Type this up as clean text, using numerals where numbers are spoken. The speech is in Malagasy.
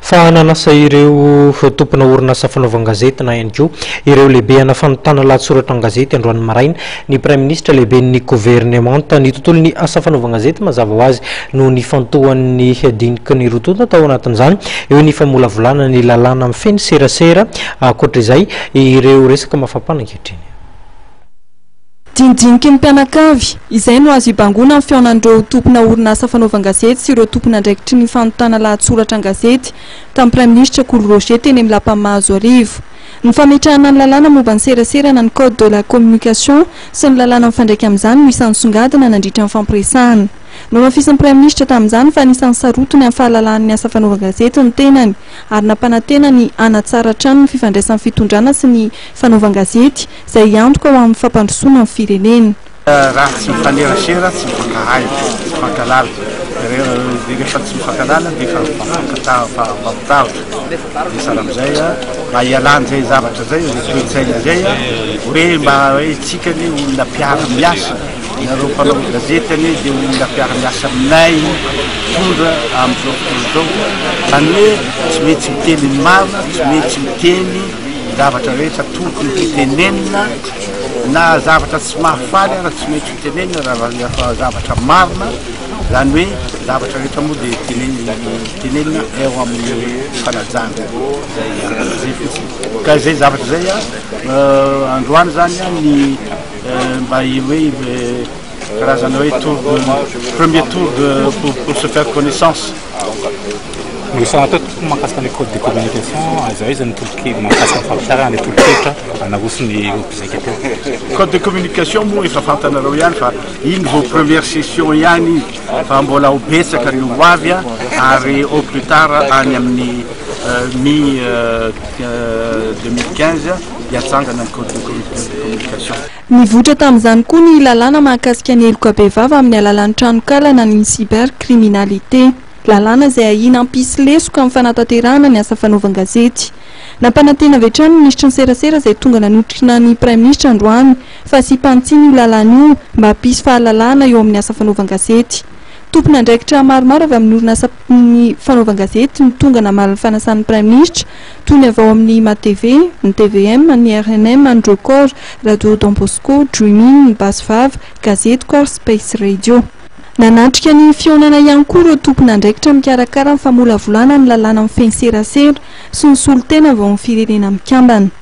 fa nanasa ireo tompona orinasa fanaovan-gazety na ihany koa ireo lehibeana fanotana lahatsoratra an-gazety androany maraina ny prime ministre lehiben'ny gouvernement ny tontolon'ny asa fanaovan-gazety mazava ho azy no ny fantohan'ny diniky ny rotonta tao anatin'izany eo ny famolavolana ny lalàna amin'ny feny serasera ankoatra izay ireo resaka mafampana ankehitriny dindiniky ny mpianakavy izay no azo ibangona amin'ny fiaonan'ireo tompona orinasa fanaovan-gazety sy ireo tompona andraikitry ny fanotana lahatsoratra an-gazety tamin'ny prime ministre Coly Roger teny amin'ny lapamahazo arivo ny fametrahana ny lalàna momba ny serasera na ny code de la communication sy ny lalàna mifandraika amin'izany no isan'ny songadina nandritra ny fampiresahana no mafisin'ny prime ministre tamin'izany fa anisan'ny sarotony amin'ny fahalalan'ny asa fanaovan-gazety ny tenany ary nampanantena ny anatsara trano ny fifandraisan'ny fitondrana sy ny fanaovan-gazety izay antoka ho amin'ny fampandrosoana amin'ny firenena raha tsy mifanerasera tsy mifankahay mifankalala rehefa tsy mifankalala dia fampitahotra dia sara amin'izay mba hialany zay zavatra zay toe-tsaina zay hoe mba hoe tsika ny olona mpiara-miasa nareo mpanao gazety anie dia olona mpiara-miasa aminay tondra amin'izao fotoana izao zany hoe tsy maintsy miteny ny marina tsy maintsy miteny zavatra rehetra tokony hitenenina na zavatra tsy mahafaly raha tsy maintsy hitenenina raha zavatra marina zany hoe zavatra rehetra moa dia tenenina eo amin'ny fanajana zay fotsiny ka zay zavatra zay androany zany ny mba hoe karazana hoe premier tour pour se faire connaissance misanatao mahakasika ny code de communication zao izy ny toloky mahakasika ny fampiarana ny toloketra anavosiny mpizaka teo code de communication moa efa fantanareo ihany fa iny vao première session ihany izy fa mbola ho betsaka ny ho avy ary au plus tard any amin'ny mi 2015 hiatsangana ny code de communication nivotra tamin'izany koa ny lalàna mahakasika ny eloka bevava amin'ny alalan'ny tranokala ny cybercriminalité lalàna izay ahina ampisy lesoka amin'ny fanatanterahana ny asa fanaovan-gazety nampanantena avy hatrany ny ministry ny serasera izay tonga nanotrina ny prime ministre androany fa sy mpantsiny io lalàna io mba hampisy fahalalana eo amin'ny asa fanaovan-gazety tompona andraikitra maromaro avy amin'ny orinasa ny fanaovan-gazety ny tonga namaly ny fanasan'ny prime ministre toy ny avy ao amin'ny matv ny tvm ny rnm ny record radio Don Bosco dreaming ny basvave gazety koa space radio nanatrika ny fionana ihany koa ireo tompona andraikitra mikarakara ny famolavolana ny lalàna amin'ny feny serasera sy ny solotena vao amin'ny firenena mikambana